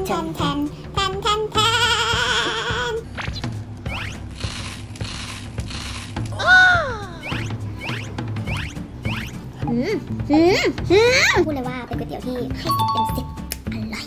แทนแทนแทนแทนแทนพูดเลยว่าเป็นก๋วยเตี๋ยวที่ให้10 เต็ม 10อร่อย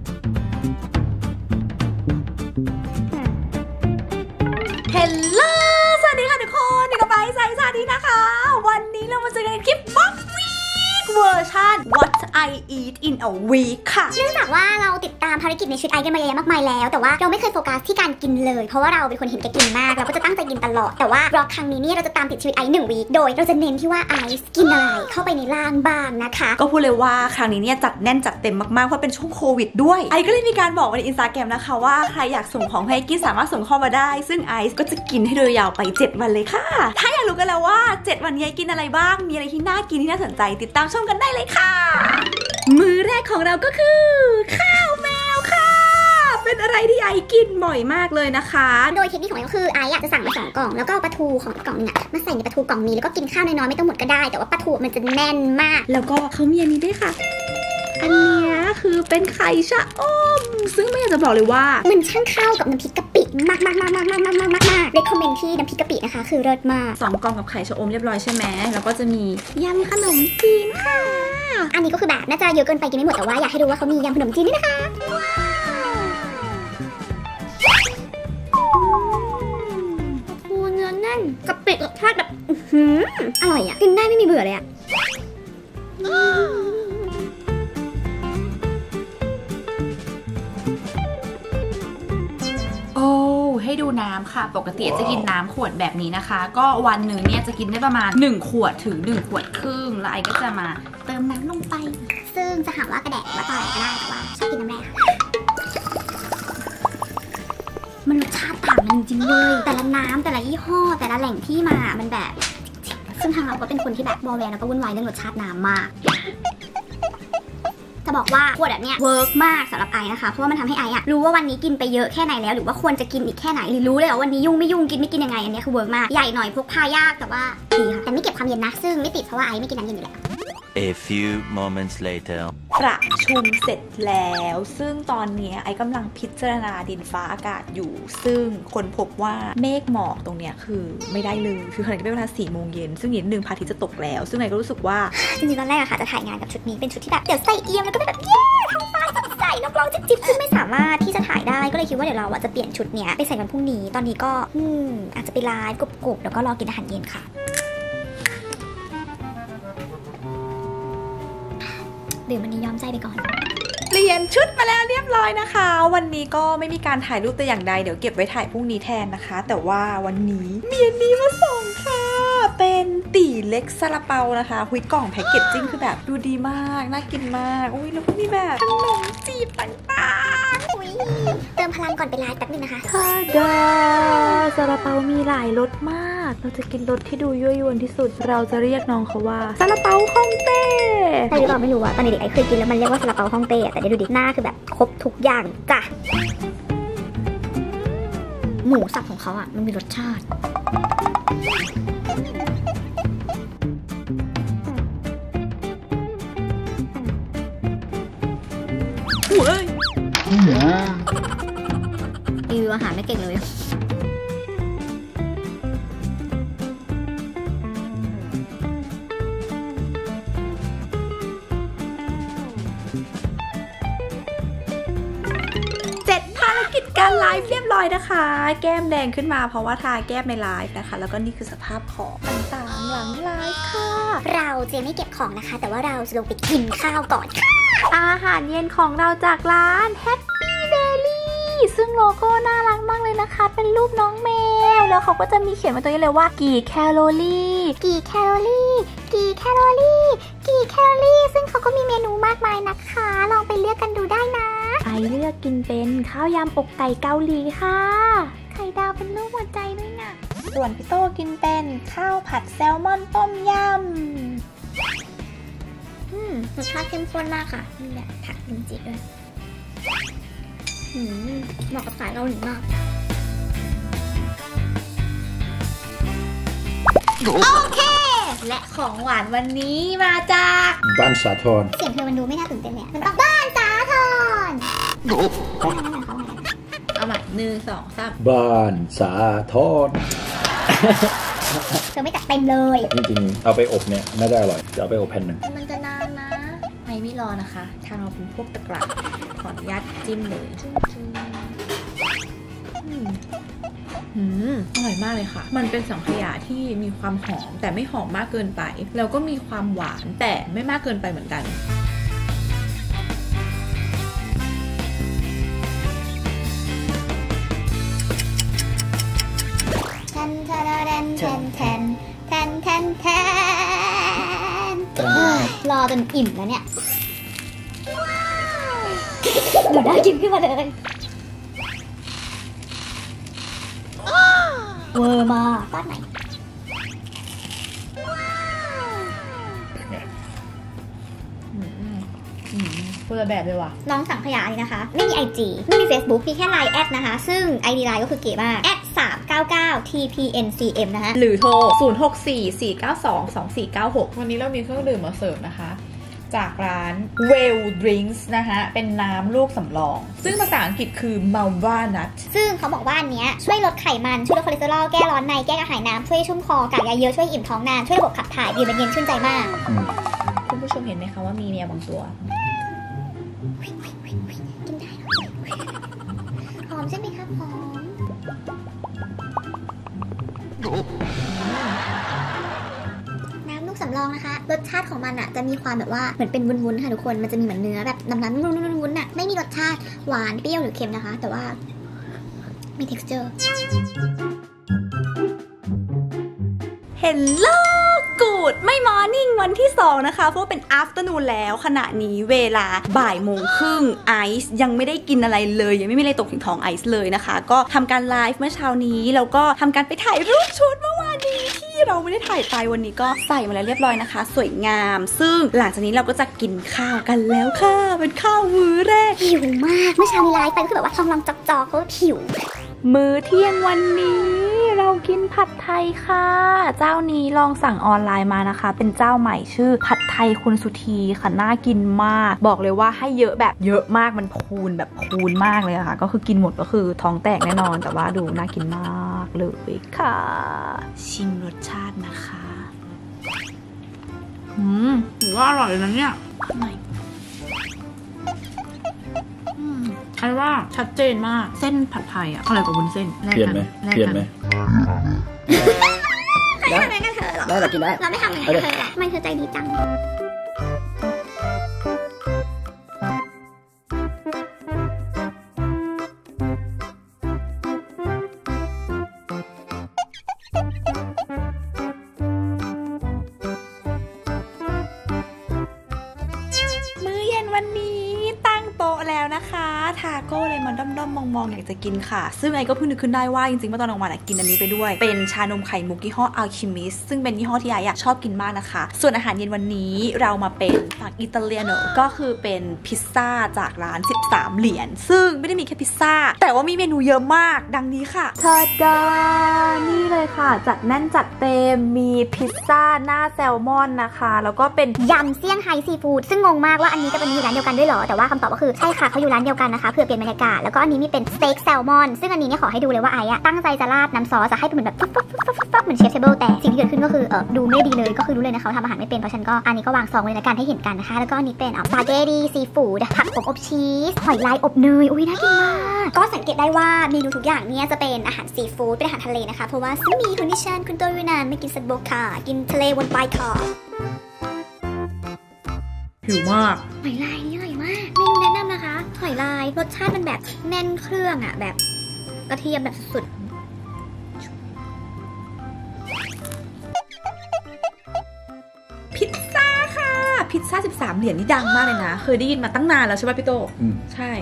เฮลโลสวัสดีค่ะทุกคนนี่กับไบซ์ไซส์สวัสดีนะคะวันนี้เรามาเจอกันคลิปบ๊อบวีคเวอร์ชัน What I Eat in a Week ค่ะเนื่องจากว่าเราติดตามภารกิจในชีวิตไอกันมาเยอะมากมายแล้วแต่ว่าเราไม่เคยโฟกัสที่การกินเลยเพราะว่าเราเป็นคนเห็นแก่กินมากเราก็จะตั้งใจกินตลอดแต่ว่าบล็อกครั้งนี้เนี่ยเราจะตามติดชีวิตไอ1 วีคโดยเราจะเน้นที่ว่าไอซ์กินอะไรเข้าไปในร่างบ้างนะคะก็พูดเลยว่าครั้งนี้เนี่ยจัดแน่นจัดเต็มมากๆเพราะเป็นช่วงโควิดด้วยไอก็เลยมีการบอกใน Instagram นะคะว่าใครอยากส่งของให้กินสามารถส่งเข้ามาได้ซึ่งไอซ์ก็จะกินให้โดยยาวไป7 วันเลยค่ะถ้าอยากรู้กันแล้วว่า7 วันนี้ไอกินอะไรบ้างมีอะไรที่น่ากินที่น่าสนใจติดตามชมกันได้เลยค่ะมื้อแรกของเราก็คือข้าวแมวค่ะเป็นอะไรที่ไอกินบ่อยมากเลยนะคะโดยเทคนิคของไอก็คือไออยากจะสั่งมา2 กล่องแล้วก็เอาปลาทูของกล่องนึงมาใส่ในปลาทูกล่องนี้แล้วก็กินข้าวน้อยๆไม่ต้องหมดก็ได้แต่ว่าปลาทูมันจะแน่นมากแล้วก็เขามีอันนี้ด้วยค่ะอันนี้คือเป็นไข่ชะอมซึ่งไม่อยากจะบอกเลยว่ามันช่างเข้ากับน้ำพริกกะปิมากเรคคอมเมนต์ที่น้ำพริกกะปินะคะคือเลิศมาก 2 กล่องกับไข่ชะอมเรียบร้อยใช่ไหมแล้วก็จะมียำขนมจีนค่ะอันนี้ก็คือแบบน่าจะเยอะเกินไปกินไม่หมดแต่ว่าอยากให้ดูว่าเขามียำขนมจีนด้วยนะคะปูเนื้อแน่นกะปิรสชาติแบบอร่อยอ่ะกินได้ไม่มีเบื่อเลยอ่ะให้ดูน้ำค่ะปกติจะกินน้ำขวดแบบนี้นะคะก็วันหนึ่งเนี่ยจะกินได้ประมาณ1 ขวดถึง1 ขวดครึ่งแล้วไอก็จะมาเติมน้ำลงไปซึ่งจะหาว่ากระแดกว่าต่อยก็ได้แต่ว่าชอบกินน้ำแร่มันรสชาติต่างกันจริงๆเลยแต่ละน้ำแต่ละยี่ห้อแต่ละแหล่งที่มามันแบบซึ่งทางเราก็เป็นคนที่แบบบอแวร์แล้วก็วุ่นวายเรื่องรสชาติน้ำมากจะบอกว่าขวดแบบเนี้ยเวิร์กมากสำหรับไอนะคะเพราะว่ามันทำให้ไออะรู้ว่าวันนี้กินไปเยอะแค่ไหนแล้วหรือว่าควรจะกินอีกแค่ไหนหรือรู้เลยว่าวันนี้ยุ่งไม่ยุ่งกินไม่กินยังไงอันนี้คือเวิร์กมากใหญ่หน่อยพกพายากแต่ว่าดีค่ะแต่ไม่เก็บความเย็นนะซึ่งไม่ติดเพราะว่าไอไม่กินน้ำเย็นอยู่แล้ว A few moments later ประชุมเสร็จแล้วซึ่งตอนนี้ไอ้กำลังพิจารณาดินฟ้าอากาศอยู่ซึ่งคนพบว่าเมฆหมอกตรงเนี้ยคือไม่ได้เลยคือขณะที่เป็นเวลา4 โมงเย็นซึ่งอีก1 พระอาทิตย์จะตกแล้วซึ่งไอ้ก็รู้สึกว่าจริงๆตอนแรกอะค่ะจะถ่ายงานกับชุดนี้เป็นชุดที่แบบเดี๋ยวใส่เอียมแล้วก็แบบเย้ท้องฟ้าสดใสนกร้องจิ๊บซึ่งไม่สามารถที่จะถ่ายได้ก็เลยคิดว่าเดี๋ยวเราจะเปลี่ยนชุดเนี้ยไปใส่วันพรุ่งนี้ตอนนี้ก็อาจจะไปไลฟ์กบๆแล้วก็รอกินอาหารเย็นค่ะดื่มมันนี้ยอมใจไปก่อนเปลี่ยนชุดมาแล้วเรียบร้อยนะคะวันนี้ก็ไม่มีการถ่ายรูปแต่อย่างใดเดี๋ยวเก็บไว้ถ่ายพรุ่งนี้แทนนะคะแต่ว่าวันนี้มีอันนี้มาส่งค่ะเป็นตี๋เล็กซาลาเปานะคะหุยกล่องแพ็กเกจจิ้งคือแบบดูดีมากน่ากินมากอุ้ยแล้วก็มีแบบขนมจีบต่างๆอุ้ยเติมพลังก่อนไปไลฟ์แป๊บนึงนะคะทาดาซาลาเปามีหลายรสมากเราจะกินรสที่ดูยั่วยวนที่สุดเราจะเรียกน้องเขาว่าซาลาเปาฮ่องเต้ใช่หรือเปล่าไม่รู้อะตอนเด็กๆไอเคยกินแล้วมันเรียกว่าซาลาเปาฮ่องเต้แต่เดี๋ยวดูดิหน้าคือแบบครบทุกอย่างจ้ะหมูสับของเขาอะมันมีรสชาติรีวิวอาหารไม่เก่งเลยการไลฟ์เรียบร้อยนะคะแก้มแดงขึ้นมาเพราะว่าทาแก้มในไลฟ์นะคะแล้วก็นี่คือสภาพของต่างๆหลังไลฟ์ค่ะเราจะไม่เก็บของนะคะแต่ว่าเราจะลงไปกินข้าวก่อนค่ะอาหารเย็นของเราจากร้าน Happy Daily ซึ่งโลโก้น่ารักมากเลยนะคะเป็นรูปน้องแมวแล้วเขาก็จะมีเขียนมาตัวนี้เลยว่ากี่แคลอรี่ซึ่งเขาก็มีเมนูมากมายนะคะลองไปเลือกกันดูได้นะไอเลือกกินเป็นข้าวยำอกไก่เกาหลีค่ะไข่ดาวเป็นรูปหัวใจด้วยนะส่วนพี่โตกินเป็นข้าวผัดแซลมอนต้มยำรสชาติเข้มข้นมากค่ะนี่แหละผักลิมจิด้วยเหมาะกับสายเกาหลีมากโอเคและของหวานวันนี้มาจากบ้านสาทรเสียงเธอมันดูไม่น่าตื่นเต้นเลยมันต้องบ้านสาทรเอามา1 2 3 บ้านสาทรเธอไม่จัดเต็มเลยจริงๆเอาไปอบเนี่ยน่าจะอร่อยจะเอาไปอบแผ่นหนึ่งมันจะนานนะไม่รอนะคะทางเราเป็นพวกตะกร้าขออนุญาตจิ้มเลยอร่อยมากเลยค่ะมันเป็นสังขยาที่มีความหอมแต่ไม่หอมมากเกินไปแล้วก็มีความหวานแต่ไม่มากเกินไปเหมือนกันรอจนอิ่มแล้วเนี่ยหนูน่ากินขึ้นมาเลยเวอร์มากป้อนไหนคนละแบบเลยว่ะน้องสังขยาเลยนะคะไม่มี IG ไม่มี Facebook มีแค่ Line แอดนะคะซึ่ง ID Line ก็คือเก๋มากแอด399 TPNCM นะคะหรือโทร0644922496วันนี้เรามีเครื่องดื่มมาเสิร์ฟนะคะจากร้าน Well Drinks นะคะเป็นน้ำลูกสำรองซึ่งภาษาอังกฤษคือ Malva Nut ซึ่งเขาบอกว่าอันเนี้ยช่วยลดไขมันช่วยลดคอเลสเตอรอลแก้ร้อนในแก้กระหายน้ำช่วยชุ่มคอกากใยเยอะช่วยอิ่มท้องนานช่วยระบบขับถ่ายดื่มเป็นเย็นชื่นใจมากคุณผู้ชมเห็นไหมคะว่ามีเมียบางตัวกินได้หอมใช่ไหมครับหอมน้ำลูกสำรองนะคะรสชาติของมันอ่ะจะมีความแบบว่าเหมือนเป็นวุ้นๆค่ะทุกคนมันจะมีเหมือนเนื้อแบบน้ำวุ้นๆอ่ะไม่มีรสชาติหวานเปรี้ยวหรือเค็มนะคะแต่ว่ามี texture Hello Good ไม่ Morning วันที่2นะคะเพราะว่าเป็น Afternoon แล้วขณะนี้เวลาบ่ายโมงครึ่งไอซ์ยังไม่ได้กินอะไรเลยยังไม่มีอะไรตกถึงท้องไอซ์เลยนะคะก็ทำการไลฟ์เมื่อเช้านี้แล้วก็ทำการไปถ่ายรูปชุดเมื่อวานนี้ที่เราไม่ได้ถ่ายไปวันนี้ก็ใส่มาแล้วเรียบร้อยนะคะสวยงามซึ่งหลังจากนี้เราก็จะกินข้าวกันแล้วค่ะเป็นข้าวมื้อแรกหิวมากเมื่อเช้านี้ไลฟ์ไปคือแบบว่าท้องร้องจอกๆก็หิวมื้อเที่ยงวันนี้เรากินผัดไทยค่ะเจ้านี้ลองสั่งออนไลน์มานะคะเป็นเจ้าใหม่ชื่อผัดไทยคุณสุธีค่ะน่ากินมากบอกเลยว่าให้เยอะแบบเยอะมากมันพูนแบบพูนมากเลยค่ะก็คือกินหมดก็คือท้องแตกแน่นอนแต่ว่าดูน่ากินมากเลยค่ะชิมรสชาตินะคะถือว่าอร่อยเลยนะเนี่ยอันว่าชัดเจนมากเส้นผัดไทยอ่ะอร่อยกว่าวุ้นเส้นเปลี่ยนไหมใครทำอะไรกันเธอหรอได้เรากินได้เราไม่ทำอะไรกันเธอหรอไม่เธอใจดีจังมื้อเย็นวันนี้ตั้งโต๊ะแล้วนะคะทาโก้เลยมันด้อมๆมองๆอยากจะกินค่ะซึ่งไอ้ก็เพิ่งนึกขึ้นได้ว่าจริงๆเมื่อตอนกลางวันกินอันนี้ไปด้วยเป็นชานมไข่มุกยี่ห้อ Alchemist ซึ่งเป็นยี่ห้อที่ไอ้ชอบกินมากนะคะส่วนอาหารเย็นวันนี้เรามาเป็นฝั่งอิตาเลียโนก็คือเป็นพิซซ่าจากร้าน13เหรียญซึ่งไม่ได้มีแค่พิซซ่าแต่ว่ามีเมนูเยอะมากดังนี้ค่ะทาดานี่เลยค่ะจัดแน่นจัดเต็มมีพิซซ่าหน้าแซลมอนนะคะแล้วก็เป็นยำเซี่ยงไฮ้ซีฟู้ดซึ่งงงมากว่าอันนี้จะเป็นอยู่ร้านเดียวกันด้วยเหรอแต่ว่าคำตอบก็คือใช่ค่ะเขาอยู่ร้านเดียวกันนะคะเพื่อเปลี่ยนบรรยากาศแล้วก็อันนี้มีเป็นสเต็กแซลมอนซึ่งอันนี้เนี่ยขอให้ดูเลยว่าไอ้ตั้งใจจะราดน้ำซอสจะให้เป็นเหมือนแบบฟับเหมือนเชฟเทเบิลแต่สิ่งที่เกิดขึ้นก็คือดูไม่ดีเลยก็คือรู้เลยนะเขาทำอาหารไม่เป็นเพราะฉันก็อันนี้ก็วางซองไว้ในการให้เห็นกันนะคะแล้วก็อันนี้เป็นสปาเกตตี้ซีฟู้ดผักอบชีสหอยลายอบเนยอุ้ยน่ากินมากก็สังเกตได้ว่าเมนูทุกอย่างเนี่ยจะเป็นอาหารซีฟู้ดเป็นอาหารทะเลนะคะเพราะว่าซึ่งมีคุณดิฉันคุณโตยูนานไม่กินสัตว์บกค่ะกินทะเลวนไปค่ะหิวมากหอยลายนี่อร่อยมากเมนูแนะนำนะคะหอยลายรสชาติมันแบบแน่นเครื่องอ่ะแบบกระเทียมแบบสุดพิซซ่าค่ะพิซซ่า13เหรียญนี่ดังมากเลยนะเคยได้ยินมาตั้งนานแล้วใช่ป่ะพี่โตใช่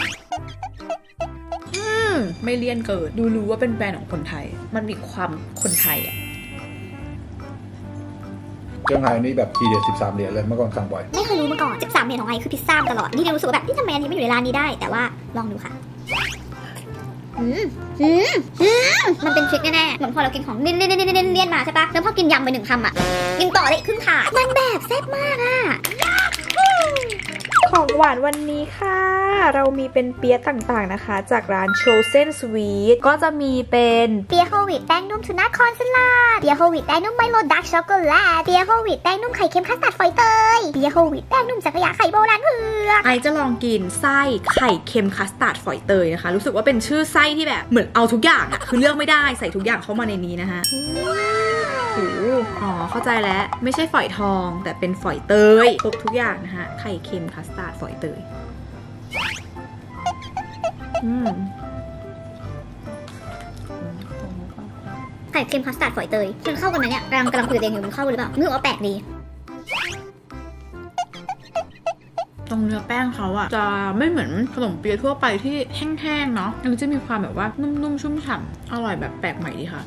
ไม่เลี่ยนเกิดดูรู้ว่าเป็นแบรนด์ของคนไทยมันมีความคนไทยอ่ะเซี่ยงไฮ้นี่แบบทีเดียว13เหรียญเลยเมื่อก่อนสั่งบ่อยไม่เคยรู้มาก่อน13เหรียญของไอคือพิซซ่าตลอดนี่รู้สึกว่าแบบที่ทำไมอันนี้ไม่อยู่ในร้านนี้ได้แต่ว่าลองดูค่ะมันเป็นทริคแน่ๆเหมือนพอเรากินของเลี่ยนมาใช่ปะแล้วพอกินยำไป1 คำอ่ะกินต่อได้ครึ่งถาดมันแบบแซ่บมากอ่ะขของหวานวันนี้ค่ะเรามีเป็นเปี๊ยะต่างๆนะคะจากร้าน Chosen Sweet ก็จะมีเป็นเปี๊ยะโฮลวีตแป้งนุ่มทูน่าคอนสลัดเปี๊ยะโฮลวีตแป้งนุ่มไมโลดาร์กช็อกโกแลตเปี๊ยะโฮลวีตแป้งนุ่มไข่เค็มคัสตาร์ดฝอยเตยเปี๊ยะโฮลวีตแป้งนุ่มสังขยาไข่โบราณเผือกไอจะลองกินไส้ไข่เค็มคัสตาร์ดฝอยเตยนะคะรู้สึกว่าเป็นชื่อไส้ที่แบบเหมือนเอาทุกอย่างอะคือเลือกไม่ได้ใส่ทุกอย่างเข้ามาในนี้นะคะอ๋อเข้าใจแล้วไม่ใช่ฝอยทองแต่เป็นฝอยเตยครบทุกอย่างนะคะไข่เค็มคัสตาร์ดฝอยเตยไข่เค็มคัสตาร์ดฝอยเตยมันเข้ากันไหมเนี่ยกำลังคุยกับเองอยู่มันเข้าหรือเปล่านึกว่าแปลกดีตรงเนื้อแป้งเขาอะจะไม่เหมือนขนมเปี๊ยะทั่วไปที่แห้งๆเนาะมันจะมีความแบบว่านุ่มๆชุ่มฉ่ำอร่อยแบบแปลกใหม่ดีค่ะ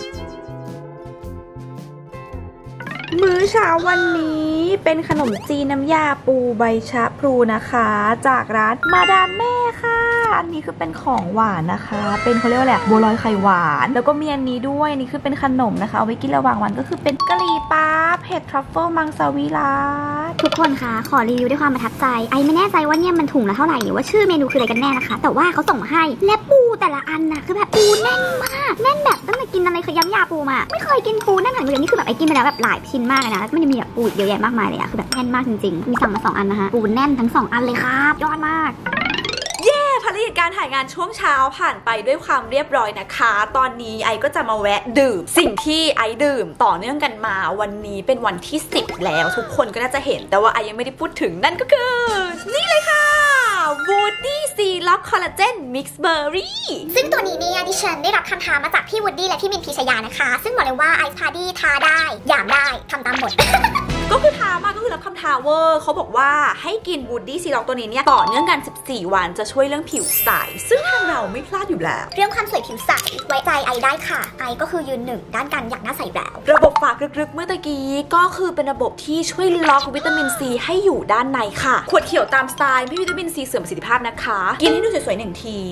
มื้อเช้าวันนี้เป็นขนมจีนน้ำยาปูใบชะพลูนะคะจากร้านมาดามแม่ค่ะอันนี้คือเป็นของหวานนะคะเป็นเขาเรียกว่าอะไรบัวลอยไข่หวานแล้วก็มีอันนี้ด้วยนี่คือเป็นขนมนะคะเอาไว้กินระหว่างวันก็คือเป็นกะหรี่ปั๊บเผ็ดทรัฟเฟิลมังสวิรัติทุกคนคะขอรีวิวด้วยความประทับใจไอไม่แน่ใจว่าเนี่ยมันถุงละเท่าไหร่หรือว่าชื่อเมนูคืออะไรกันแน่นะคะแต่ว่าเขาส่งมาให้และปูแต่ละอันน่ะคือแบบปูแน่นมากแน่นแบบตั้งแต่กินอะไรเคยย้ำยาปูมาไม่เคยกินปูแน่นขนาดนี้นี่คือแบบไอกินไปแล้วแบบหลายชิ้นมากเลยนะแล้วมันจะมีแบบปูเยอะแยะมากมายเลยอะคือแบบแน่นมากจริงๆมีสั่งมา2 อันนะคะปูแน่นทั้ง2 อันเลยครับยอดมากภารกิจการถ่ายงานช่วงเช้าผ่านไปด้วยความเรียบร้อยนะคะตอนนี้ไอก็จะมาแวะดื่มสิ่งที่ไอดื่มต่อเนื่องกันมาวันนี้เป็นวันที่10แล้วทุกคนก็น่าจะเห็นแต่ว่าไอยังไม่ได้พูดถึงนั่นก็คือนี่เลยค่ะ Woody Sealock Collagen Mix Berry ซึ่งตัวนี้เนี่ยดิฉันได้รับคำท้ามาจากพี่ Woody และพี่มินพิชยานะคะซึ่งบอกเลยว่าไอซ์พาร์ตี้ทาได้หยามได้ทำตามหมดก็คือทามากก็คือรับคำท้าเวอร์เขาบอกว่าให้กิน Woody Sealock ตัวนี้เนี่ยต่อเนื่องกัน14 วันจะช่วยเรื่องผิวใสซึ่งทางเราไม่พลาดอยู่แล้วเรื่องความสวยผิวใสไว้ใจไอได้ค่ะไอก็คือยืนหนึ่งด้านการอยากหน้าใสแล้วระบบฝากลึกๆเมื่อตะกี้ก็คือเป็นระบบที่ช่วยล็อกวิตามินซีให้อยู่ด้านในค่ะขวดเขียวตามสไตล์ไม่วิตามินซีเสื่อมประสิทธิภาพนะคะกินให้ดูสวยๆ1 ที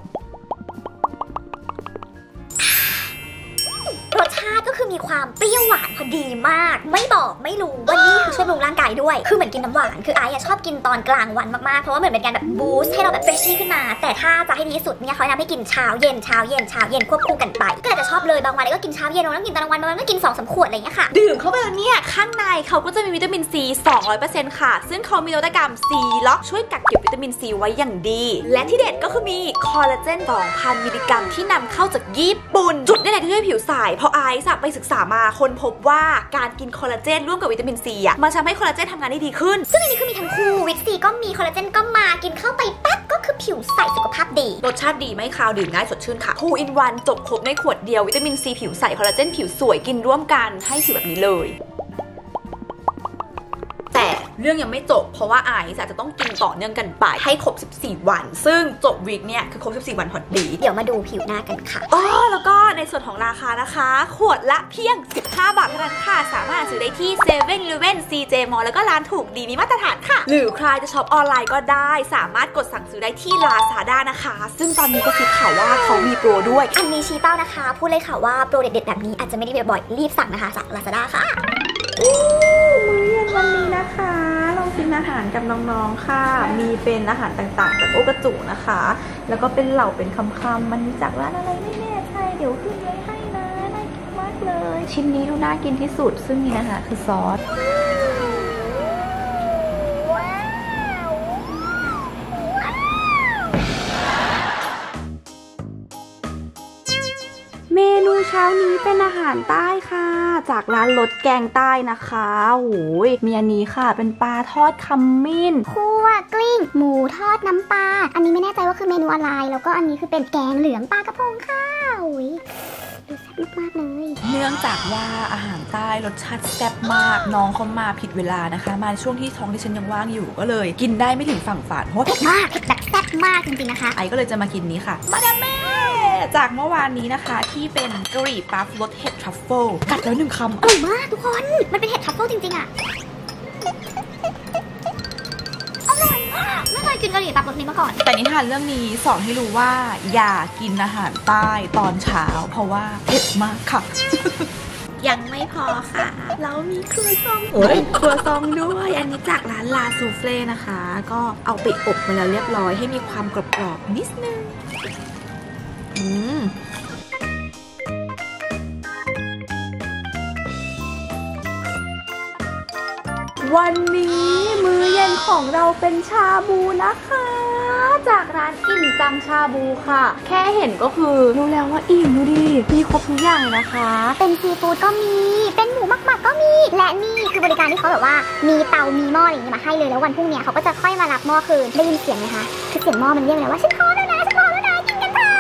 รสชาติก็คือมีความเปรี้ยวหวานพอดีมากไม่บอกไม่รู้ว่านี่คือช่วยบำรุงร่างกายด้วยคือเหมือนกินน้ำหวานคือไอชอบกินตอนกลางวันมากๆเพราะว่าเหมือนเป็นการแบบบูสต์ให้เราแบบเฟรชชี่ขึ้นมาแต่ถ้าจะให้ดีที่สุดเนี่ยเขาแนะนำให้กินเช้าเย็นควบคู่กันไปก็อาจจะชอบเลยบางวันก็กินเช้าเย็นบางวันก็กินตอนกลางวันบางวันก็กิน2-3 ขวดอะไรอย่างเงี้ยค่ะดื่มเข้าไปแล้วเนี่ยข้างในเขาก็จะมีวิตามินซี 200% ค่ะซึ่งเขามีนวัตกรรม C-Lock ช่วยกักเก็บวิตามินซีไว้อย่างดีและที่เด็ดก็คือมีคอลลาเจน 2,000 มิลลิกรัมที่นำเข้าจากญี่ปุ่นจุดนี่แหละที่ช่วยผิวใสเพราะไอซ์ไปศึกษามาคนพบว่าการกินคอลลาเจนร่วมกับวิตามินซีอ่ะมันทำให้คอลลาเจนทำงานได้ดีขึ้นซึ่งอันนี้คือมีทั้งคู่วิตซีก็มีคอลลาเจนก็มากินเข้าไปปั๊บก็คือผิวใสสุขภาพดีรสชาติดีไม่คาวดื่มง่ายสดชื่นค่ะ2 in 1จบครบในขวดเดียววิตามินซีผิวใสคอลลาเจนผิวสวยกินร่วมกันให้ผิวแบบนี้เลยแต่เรื่องยังไม่จบเพราะว่าไอซ์จะต้องกินต่อเนื่องกันไปให้ครบ14 วันซึ่งจบวีคเนี่ยคือครบ14 วันพอดีเดี๋ยวมาดูผิวหน้ากันค่ะแล้วก็ในส่วนของราคานะคะขวดละเพียง15 บาทเท่านั้นค่ะสามารถซื้อได้ที่ 7-Eleven CJ Mall แล้วก็ร้านถูกดีมีมาตรฐานค่ะหรือใครจะช็อปออนไลน์ก็ได้สามารถกดสั่งซื้อได้ที่ Lazada นะคะซึ่งตอนนี้ก็คิดข่าวว่าเขามีโปรด้วยอันนี้ชี้เป้านะคะพูดเลยค่ะว่าโปรเด็ดๆแบบนี้อาจจะไม่ได้บ่อยๆรีบสั่งนะคะจาก Lazada ค่ะมื้อเย็นวันนี้นะคะลองกินอาหารกับน้องๆค่ะมีเป็นอาหารต่างๆจากโอกาจูนะคะแล้วก็เป็นเหล่าเป็นคำๆมันมีจากร้านอะไรไม่แน่ใจเดี๋ยวขึ้นไว้ให้นะน่ากินมากเลยชิ้นนี้ดูน่ากินที่สุดซึ่งนี่นะคะคือซอสเมนูเช้านี้เป็นอาหารใต้ค่ะจากร้านรสแกงใต้นะคะโอ้ยมีอันนี้ค่ะเป็นปลาทอดขมิ้นคั่วกลิ้งหมูทอดน้ำปลาอันนี้ไม่แน่ใจว่าคือเมนูอะไรแล้วก็อันนี้คือเป็นแกงเหลืองปลากระพงค่ะโอ้ยดูแซ่บมากเลยเนื่องจากว่าอาหารใต้รสชาติแซ่บมากน้องเขามาผิดเวลานะคะมาช่วงที่ท้องที่ฉันยังว่างอยู่ก็เลยกินได้ไม่ถึงฝั่งฝันเพราะเผ็ดมากเผ็ดแบบแซ่บมากจริงๆนะคะไอก็เลยจะมากินนี้ค่ะมาดามแม่จากเมื่อวานนี้นะคะที่เป็นกะหรี่ปั๊บรสเห็ดทรัฟเฟิลกัดแล้ว1 คำอร่อยมากทุกคนมันเป็นเห็ดทรัฟเฟิลจริงๆอะอร่อยมากไม่เคยกินกะหรี่ปั๊บรสนี้มาก่อนแต่นิทานเรื่องนี้สอนให้รู้ว่าอย่ากินอาหารใต้ตอนเช้าเพราะว่าเผ็ดมากค่ะยังไม่พอค่ะเรามีครัวซองครัวซองด้วยอันนี้จากร้านลาซูเฟ่นะคะก็เอาไปอบมาแล้วเรียบร้อยให้มีความกรอบๆนิดนึงวันนี้มื้อเย็นของเราเป็นชาบูนะคะจากร้านอิ่มจังชาบูค่ะแค่เห็นก็คือรู้แล้วว่าอิ่มดูดิมีครบทุกอย่างเลยนะคะเป็นซีฟู้ดก็มีเป็นหมูหมักก็มีและนี่คือบริการที่เขาแบบว่ามีเตามีหม้ออะไรอย่างนี้มาให้เลยแล้ววันพรุ่งนี้เขาก็จะค่อยมารับหม้อคืนได้ยินเสียงไหมคะคือเสียงหม้อมันเรียกเลยว่าฉันพร้อมแล้วนะฉันพร้อมแล้วนะกินกันเถอะ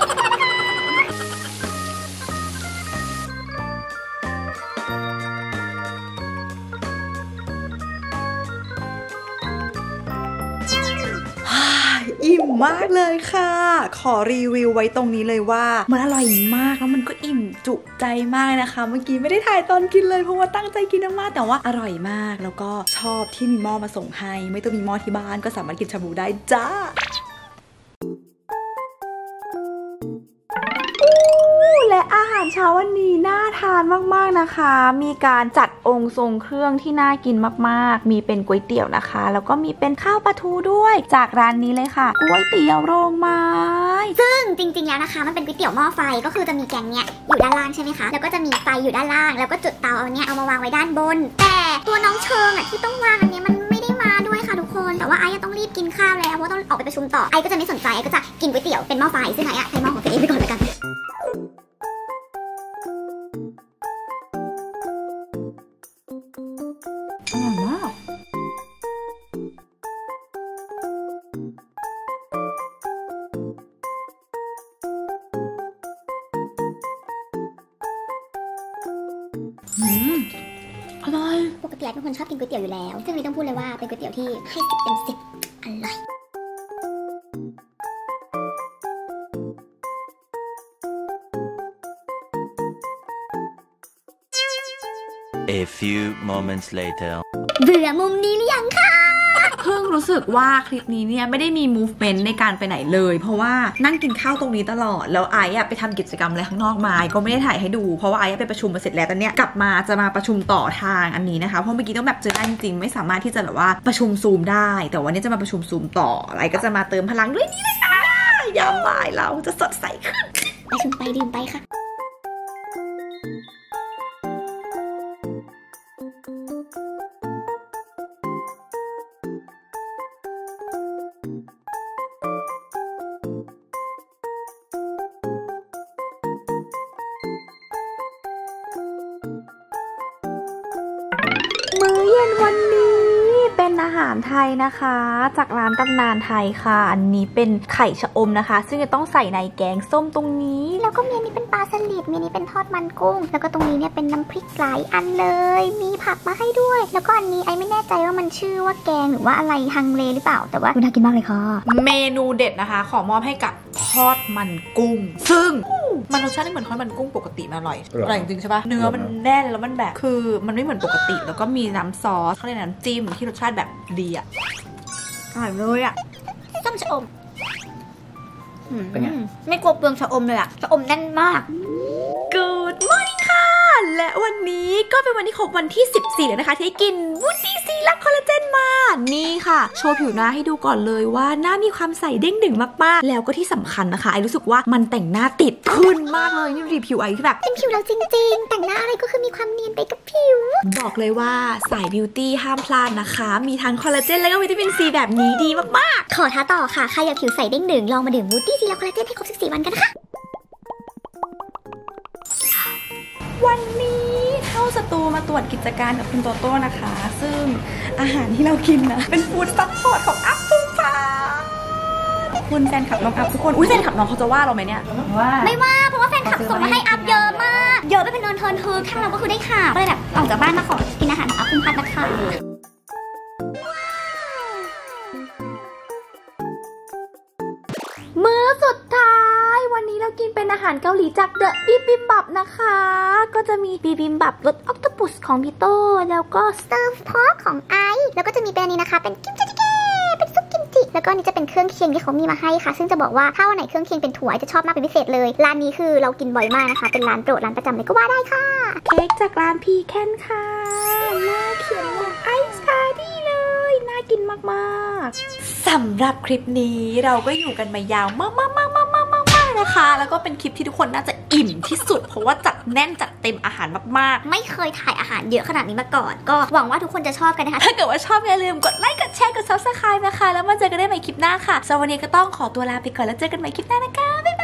อิ่มมากเลยค่ะขอรีวิวไว้ตรงนี้เลยว่ามันอร่อยมากแล้วมันก็อิ่มจุใจมากนะคะเมื่อกี้ไม่ได้ถ่ายตอนกินเลยเพราะว่าตั้งใจกินมากแต่ว่าอร่อยมากแล้วก็ชอบที่มีหม้อมาส่งให้ไม่ต้องมีหม้อที่บ้านก็สามารถกินชาบูได้จ้าและอาหารเช้าวันนี้น่าทานมากๆนะคะมีการจัดองค์ทรงเครื่องที่น่ากินมากๆมีเป็นก๋วยเตี๋ยวนะคะแล้วก็มีเป็นข้าวปลาทูด้วยจากร้านนี้เลยค่ะก๋วยเตี๋ยวโรงไม้ซึ่งจริงๆแล้วนะคะมันเป็นก๋วยเตี๋ยวหม้อไฟก็คือจะมีแกงเนี้ยอยู่ด้านล่างใช่ไหมคะแล้วก็จะมีไฟอยู่ด้านล่างแล้วก็จุดเตาเอาเนี้ยเอามาวางไว้ด้านบนแต่ตัวน้องเชิงอ่ะที่ต้องวางอันนี้มันไม่ได้มาด้วยค่ะทุกคนแต่ว่าไอ้ต้องรีบกินข้าวแล้วเพราะต้องออกไปประชุมต่อไอ้ก็จะไม่สนใจไอ้ก็จะกินก๋วยเตี๋ยวเป็นหม้อไฟซึ่งไอ้ใช้หม้อของตัวเองไปก่อนแล้วกันอร่อยมากอร่อยปกติเป็นคนชอบกินก๋วยเตี๋ยวอยู่แล้วซึ่งนี่ต้องพูดเลยว่าเป็นก๋วยเตี๋ยวที่ให้10 เต็ม 10อร่อย A few moments later เบื่อมุมนี้หรือยังคะเพิ่งรู้สึกว่าคลิปนี้เนี่ยไม่ได้มี movement ในการไปไหนเลยเพราะว่านั่งกินข้าวตรงนี้ตลอดแล้วไอ้ไปทำกิจกรรมอะไรข้างนอกมาก็ไม่ได้ถ่ายให้ดูเพราะว่าไอ้ไปประชุมมาเสร็จแล้วตอนเนี้ยกลับมาจะมาประชุมต่อทางอันนี้นะคะเพราะเมื่อกี้ต้องแบบเจอหน้าจริงๆไม่สามารถที่จะแบบว่าประชุมซูมได้แต่วันนี้จะมาประชุมซูมต่อไอ้ก็จะมาเติมพลังด้วยนี่เลยค่ะยามบ่ายเราจะสดใสขึ้นไปชุมไปดื่มไปค่ะมื้อเย็นวันนี้เป็นอาหารไทยนะคะจากร้านตำนานไทยค่ะอันนี้เป็นไข่ชะอมนะคะซึ่งจะต้องใส่ในแกงส้มตรงนี้แล้วก็มีอันนี้เป็นปลาสลิดมีอันนี้เป็นทอดมันกุ้งแล้วก็ตรงนี้เนี่ยเป็นน้ำพริกหลายอันเลยมีผักมาให้ด้วยแล้วก็อันนี้ไอไม่แน่ใจว่ามันชื่อว่าแกงหรือว่าอะไรฮังเลหรือเปล่าแต่ว่าน่ากินมากเลยค่ะเมนูเด็ดนะคะขอมอบให้กับทอดมันกุ้งซึ่งมันรสชาติไม่เหมือนทอดมันกุ้งปกติอร่อยจริงๆใช่ปะเนื้อมันแน่นแล้วมันแบบคือมันไม่เหมือนปกติแล้วก็มีน้ำซอสเขาเรียกน้ำจิ้มที่รสชาติแบบดีอ่ะอร่อยเลยอ่ะส้มชะอมเป็นไงไม่กลัวเปลืองชะอมเลยอะชะอมแน่นมาก Good morning ค่ะและวันนี้ก็เป็นวันที่ครบวันที่14แล้วนะคะที่กินวูดดี้ซีรักคอลลาเจนมานี่ค่ะโชว์ผิวหน้าให้ดูก่อนเลยว่าหน้ามีความใสเด้งดึงมากๆแล้วก็ที่สำคัญนะคะไอรู้สึกว่ามันแต่งหน้าติดขึ้นมากเลยนี่ผิวไอที่แบบเป็นผิวเราจริงๆแต่งหน้าอะไรก็คือมีความเนียนไปกับผิวบอกเลยว่าสายบิวตี้ห้ามพลาดนะคะมีทั้งคอลลาเจนแล้วก็วิตามินซีแบบนี้ดีมากๆขอท้าต่อค่ะใครอยากผิวใสเด้งดึงลองมาดื่มวูดดี้ซีรักคอลลาเจนให้ครบ14 วันกันนะคะวันนี้เข้าสตูมาตรวจกิจการกับคุณโตโต้นะคะซึ่งอาหารที่เรากินนะเป็นฟู้ดซัพพอร์ตของอัพภูมิภาคุณแฟนคลับน้องอัพทุกคนแฟนคลับน้องเขาจะว่าเราไหมเนี่ยไม่ว่าเพราะว่าแฟนคลับส่งมาให้อัพเยอะมากเยอะไปเป็นเนินเทินคือข้างเราก็คือได้ข่าวเลยแบบออกจากบ้านมาขอกินอาหารของอัพภูมิภานะคะมื้อสุดท้ายวันนี้เรากินเป็นอาหารเกาหลีจากเดอะบิบิมบับนะคะก็จะมีบิบิมบับรสออคโตปัสของพี่โตแล้วก็สเตอร์ฟพอกของไอแล้วก็จะมีเป็นอันนี้นะคะเป็นกิมจิเป็นซุปกิมจิแล้วก็นี่จะเป็นเครื่องเคียงที่เขามีมาให้ค่ะซึ่งจะบอกว่าถ้าวันไหนเครื่องเคียงเป็นถั่วจะชอบมากเป็นพิเศษเลยร้านนี้คือเรากินบ่อยมากนะคะเป็นร้านโปรดร้านประจำเลยก็ว่าได้ค่ะเค้กจากร้านพีแคนค่ะน่าเขียนว่าไอซ์พาร์ตี้เลยน่ากินมากๆสำหรับคลิปนี้เราก็อยู่กันมายาวมากนะคะแล้วก็เป็นคลิปที่ทุกคนน่าจะอิ่มที่สุดเพราะว่าจัดแน่นจัดเต็มอาหารมากๆไม่เคยถ่ายอาหารเยอะขนาดนี้มาก่อนก็หวังว่าทุกคนจะชอบกันนะคะถ้าเกิดว่าชอบอย่าลืมกดไลค์กดแชร์กด Subscribe นะคะแล้วมาเจอกันได้ใหม่คลิปหน้าค่ะสำหรับวันนี้ก็ต้องขอตัวลาไปก่อนแล้วเจอกันใหม่คลิปหน้านะคะบ๊ายบาย